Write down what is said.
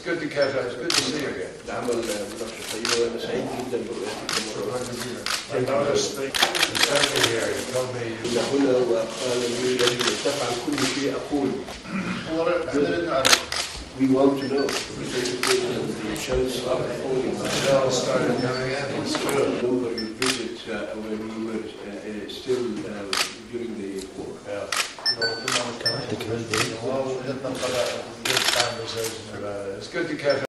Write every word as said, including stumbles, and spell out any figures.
good to catch up. It's good to see you again. العمل مناقشة طيبة وأنا سعيد جدا برؤيتكم مرة أخرى. I noticed the secretary told me you. هنا وقال لي يجب أن تفعل كل شيء أقول. We want to know. The shells started falling. The shells started coming in. It's good. Remember your visit uh, when we were uh, still uh, during the war. Yeah. Well, we did the conversation about it. It's good to catch up.